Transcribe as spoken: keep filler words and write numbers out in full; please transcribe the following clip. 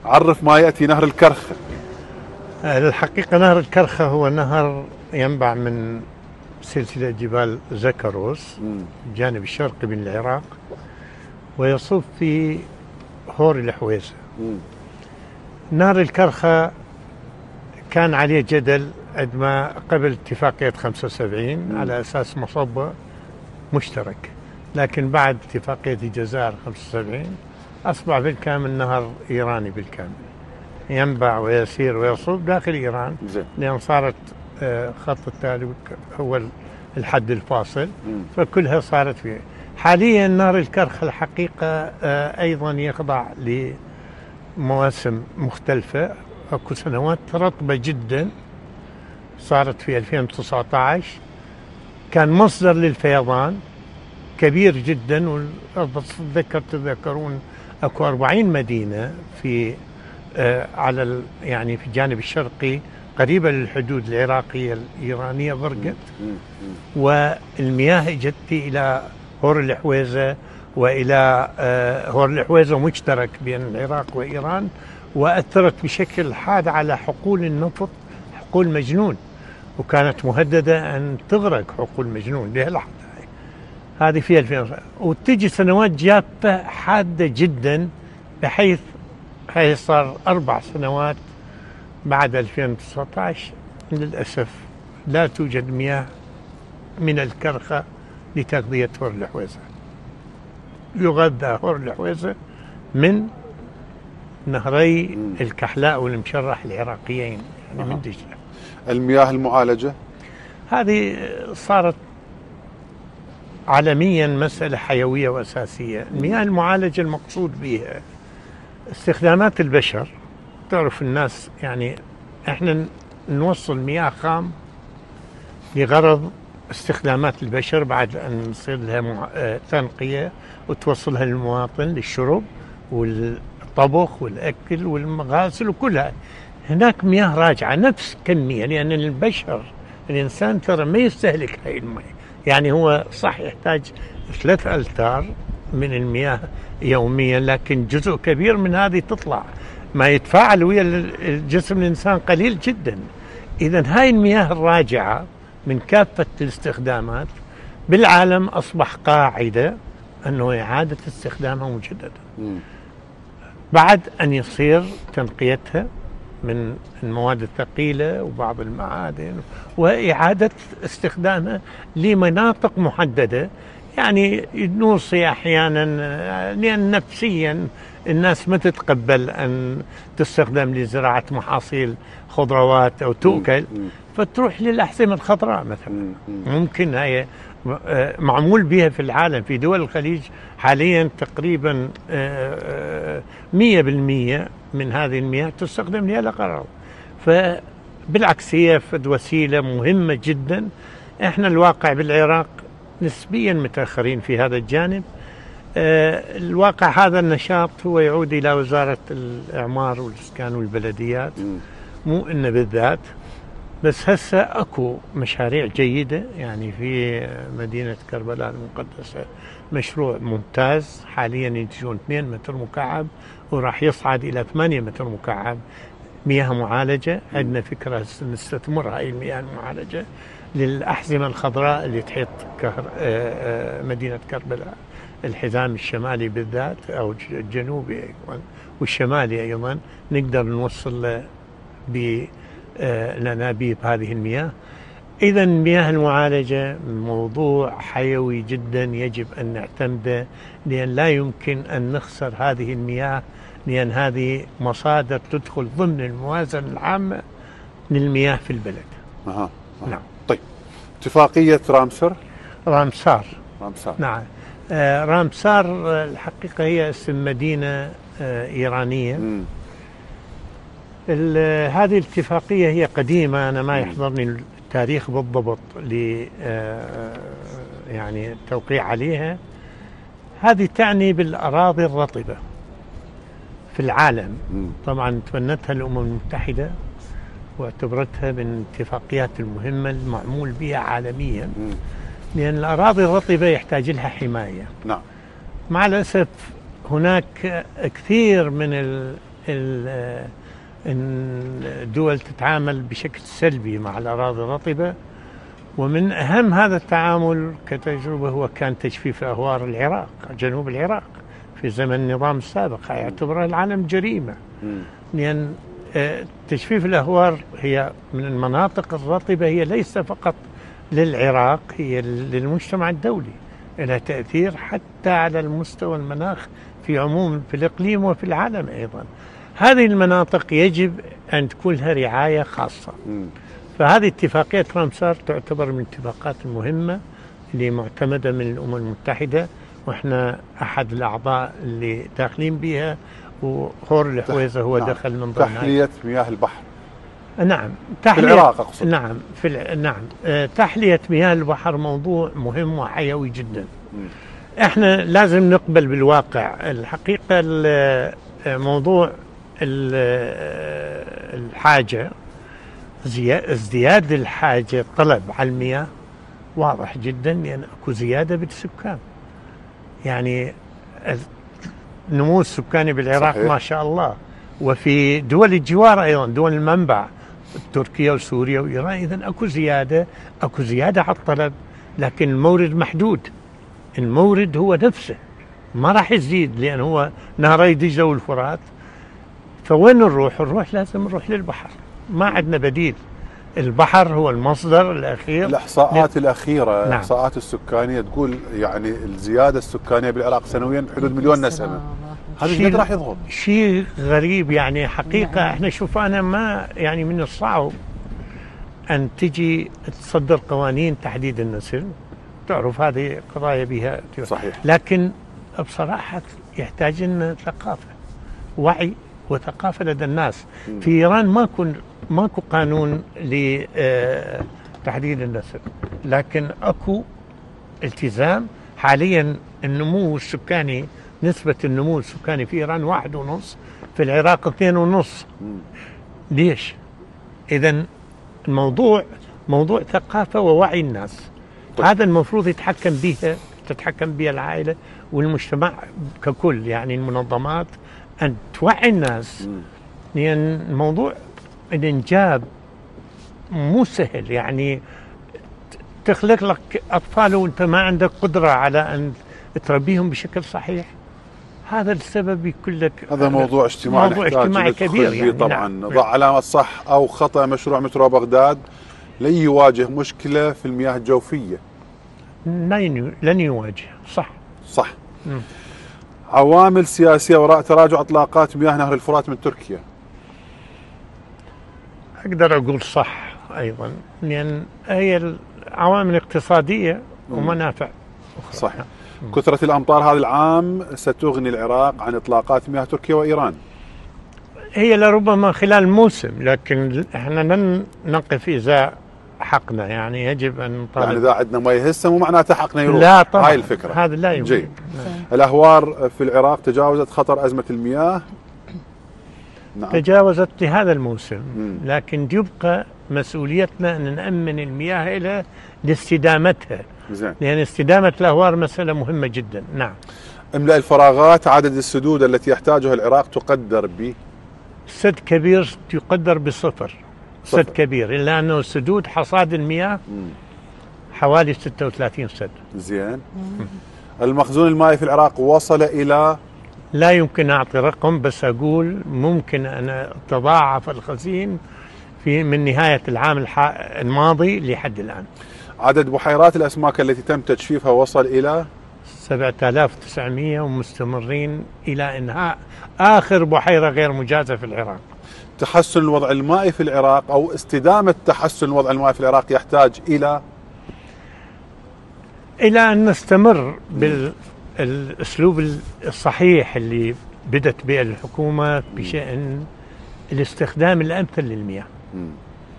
عرف ما يأتي نهر الكرخة. الحقيقة نهر الكرخة هو نهر ينبع من سلسلة جبال زكروس الجانب الشرقي من العراق، ويصب في هور الحويسة. نهر الكرخة كان عليه جدل عندما قبل اتفاقية خمسة وسبعين مم. على أساس مصب مشترك، لكن بعد اتفاقية الجزائر خمسة وسبعين أصبح بالكامل نهر إيراني بالكامل، ينبع ويسير ويصب داخل إيران، لأن صارت خط التالي هو الحد الفاصل، مم. فكلها صارت فيه. حاليا نهر الكرخة الحقيقة أيضا يخضع لمواسم مختلفة. أكو سنوات رطبة جدا صارت في ألفين وتسعة عشر، كان مصدر للفيضان كبير جدا، وتذكر تذكرون اكو أربعين مدينة في آه على يعني في الجانب الشرقي قريبة للحدود العراقية الإيرانية غرقت، والمياه اجت إلى هور الحويزة وإلى آه هور الحويزة مشترك بين العراق وإيران، وأثرت بشكل حاد على حقول النفط، حقول مجنون، وكانت مهددة أن تغرق حقول مجنون لهاللحظة. هذه في ألفين، وتجي سنوات جافة حادة جدا، بحيث حيث صار أربع سنوات بعد ألفين وتسعة عشر للأسف لا توجد مياه من الكرخة لتغذية هور الحويزة. يغذى هور الحويزة من نهري الكحلاء والمشرح العراقيين، يعني من دجلة. المياه المعالجة هذه صارت عالميا مسألة حيوية وأساسية. المياه المعالجة المقصود بها استخدامات البشر. تعرف الناس يعني احنا نوصل مياه خام لغرض استخدامات البشر بعد أن نصير لها مع... تنقية وتوصلها للمواطن للشرب والطبخ والأكل والمغاسل وكلها. هناك مياه راجعة نفس كمية، لأن البشر الإنسان ترى ما يستهلك هاي المياه، يعني هو صح يحتاج ثلاث ألتار من المياه يوميا، لكن جزء كبير من هذه تطلع ما يتفاعل ويا الجسم الإنسان قليل جدا. إذن هاي المياه الراجعة من كافة الاستخدامات بالعالم أصبح قاعدة أنه إعادة استخدامها مجددا بعد أن يصير تنقيتها من المواد الثقيلة وبعض المعادن، وإعادة استخدامها لمناطق محددة. يعني نوصي أحيانا، لأن نفسيا الناس ما تتقبل أن تستخدم لزراعة محاصيل خضروات أو تؤكل، فتروح للأحزمة الخضراء مثلا. ممكن هي معمول بها في العالم، في دول الخليج حاليا تقريبا مية بالمية من هذه المياه تستخدم لها الأغراض. فبالعكس هي وسيلة مهمة جدا. احنا الواقع بالعراق نسبيا متأخرين في هذا الجانب. الواقع هذا النشاط هو يعود إلى وزارة الإعمار والإسكان والبلديات، مو إنه بالذات، بس هسه اكو مشاريع جيدة. يعني في مدينة كربلاء المقدسة مشروع ممتاز، حاليا ينتجون اثنين متر مكعب وراح يصعد إلى ثمانية متر مكعب مياه معالجة. عندنا فكرة نستثمر هاي المياه المعالجة للأحزمة الخضراء اللي تحيط مدينة كربلاء، الحزام الشمالي بالذات أو الجنوبي أيضا والشمالي أيضا، نقدر نوصل له بلنابيب هذه المياه. إذا المياه المعالجة موضوع حيوي جدا يجب أن نعتمده، لأن لا يمكن أن نخسر هذه المياه، لأن هذه مصادر تدخل ضمن الموازنة العامة للمياه في البلد. أها. أه. نعم. طيب اتفاقية رامسر رامسار رامسار نعم. آه رامسار الحقيقة هي اسم مدينة آه إيرانية. هذه الاتفاقية هي قديمة، أنا ما يحضرني التاريخ بالضبط ل آه يعني التوقيع عليها. هذه تعني بالأراضي الرطبة في العالم. طبعا تبنتها الأمم المتحدة واعتبرتها من الاتفاقيات المهمة المعمول بها عالميا، لأن الأراضي الرطبة يحتاج لها حماية. نعم. مع الأسف هناك كثير من ال- إن الدول تتعامل بشكل سلبي مع الأراضي الرطبة. ومن أهم هذا التعامل كتجربة هو كان تجفيف أهوار العراق، جنوب العراق في زمن النظام السابق، يعتبره العالم جريمة. لأن آه، تجفيف الأهوار هي من المناطق الرطبة، هي ليس فقط للعراق، هي للمجتمع الدولي، لها تأثير حتى على المستوى المناخ في عموم في الإقليم وفي العالم أيضا. هذه المناطق يجب أن تكون لها رعاية خاصة. فهذه اتفاقية رامسار تعتبر من الاتفاقات المهمة اللي معتمدة من الأمم المتحدة، وإحنا أحد الأعضاء اللي داخلين بها، وخور الحويزة هو نعم. دخل من ضمن تحلية مياه البحر. نعم، في العراق أقصد. نعم في الع... نعم آه، تحلية مياه البحر موضوع مهم وحيوي جدا. م. احنا لازم نقبل بالواقع. الحقيقة الموضوع الحاجة، ازدياد الحاجة، طلب على المياه واضح جدا، لأن يعني اكو زيادة بالسكان. يعني النمو السكاني بالعراق صحيح. ما شاء الله، وفي دول الجوار أيضا، دول المنبع تركيا وسوريا وإيران. إذن أكو زيادة، أكو زيادة على الطلب، لكن المورد محدود. المورد هو نفسه ما راح يزيد، لأن هو نهري دجلة والفرات. فوين نروح؟ نروح لازم نروح للبحر، ما عندنا بديل. البحر هو المصدر الأخير. الإحصاءات الأخيرة، نعم. الإحصاءات السكانية تقول يعني الزيادة السكانية بالعراق سنويا حدود مليون نسمة. هذا الشيء راح يضغط. شيء غريب يعني. حقيقة يعني احنا شوف، أنا ما يعني من الصعب أن تجي تصدر قوانين تحديد النسل، تعرف هذه قضايا بها. صحيح. لكن بصراحة يحتاج لنا ثقافة، وعي وثقافة لدى الناس. م. في إيران ماكو ماكو قانون لتحديد النسل، لكن أكو التزام. حاليا النمو السكاني، نسبة النمو السكاني في إيران واحد ونص، في العراق اثنين ونص. ليش؟ إذن الموضوع موضوع ثقافة ووعي الناس. طيب. هذا المفروض يتحكم بها تتحكم بها العائلة والمجتمع ككل، يعني المنظمات أن توعي الناس. لأن يعني الموضوع الإنجاب مو سهل، يعني تخلق لك أطفال وأنت ما عندك قدرة على أن تربيهم بشكل صحيح. هذا السبب يكون لك هذا موضوع اجتماعي، موضوع اجتماعي كبير يعني. طبعا نعم. ضع علامة صح أو خطأ مشروع مترو بغداد لن يواجه مشكلة في المياه الجوفية. لن يواجه. صح صح. م. عوامل سياسية وراء تراجع إطلاقات مياه نهر الفرات من تركيا. أقدر أقول صح أيضا، لأن هي العوامل اقتصادية ومنافع أخرى. صح. كثرة الأمطار هذا العام ستغني العراق عن إطلاقات مياه تركيا وإيران. هي لربما خلال موسم، لكن احنا لن نقف إذا حقنا، يعني يجب أن نطالب. يعني إذا عندنا مياه هسه مو معناته حقنا يروح. لا طبعا، هاي الفكرة. هذا لا يمكن. جيد. الأهوار في العراق تجاوزت خطر أزمة المياه. نعم. تجاوزت لهذا الموسم. مم. لكن يبقى مسؤوليتنا أن نأمن المياه إلى لاستدامتها. زين. لأن استدامة الأهوار مسألة مهمة جدا. نعم. املأ الفراغات. عدد السدود التي يحتاجها العراق تقدر ب سد كبير يقدر بصفر. صفر. سد كبير، إلا أنه سدود حصاد المياه مم. حوالي ستة وثلاثين سد. زين. المخزون المائي في العراق وصل إلى، لا يمكن أعطي رقم، بس أقول ممكن أن تضاعف الخزين في من نهاية العام الماضي لحد الآن. عدد بحيرات الأسماك التي تم تجفيفها وصل إلى سبعة آلاف وتسعمئة، ومستمرين إلى إنهاء آخر بحيرة غير مجازة في العراق. تحسن الوضع المائي في العراق أو استدامة تحسن الوضع المائي في العراق يحتاج إلى إلى أن نستمر بالأسلوب الصحيح اللي بدت به الحكومة بشأن الاستخدام الأمثل للمياه.